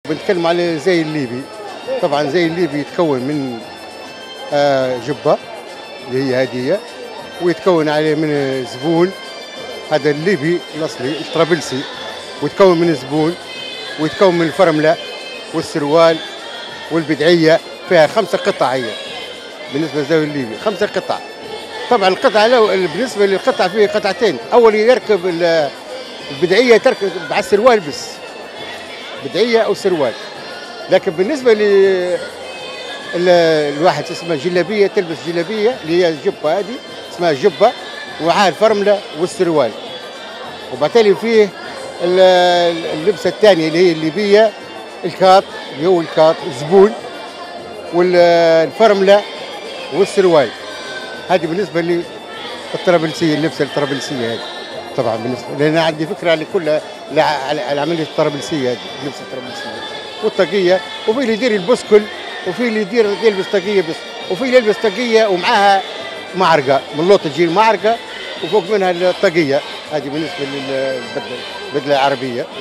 بنتكلم على زي الليبي. طبعا زي الليبي يتكون من جبة اللي هي هدية، ويتكون عليه من زبون، هذا الليبي الأصلي الطرابلسي، ويتكون من زبون، ويتكون من الفرملة والسروال والبدعية. فيها 5 قطع هي بالنسبة للزاوية الليبي، 5 قطع. طبعا القطعة بالنسبة للقطع فيه قطعتين، أول يركب البدعية تركب مع السروال بس، بدعية أو سروال. لكن بالنسبة الواحد اسمها جلابية، تلبس جلابية اللي هي الجبة، هذه اسمها جبة، ومعها الفرملة والسروال. وبالتالي فيه اللبسة الثانية اللي هي الليبية، الكاط اللي هو الكاط الزبون، والفرملة والسروال. هذه بالنسبة للطرابلسية، اللبسة الطرابلسية هذه. طبعا بالنسبة لأن عندي فكرة على كل العملية الطرابلسية هذه، اللبسة الطرابلسية والطاقية. وفي اللي يدير البسكل، وفي اللي يلبس طاقية بس، وفي اللي يلبس طاقية ومعاها معرقة من لوط، تجي المعرقة وفوق منها الطاقية. هذه بالنسبة للبدلة العربية.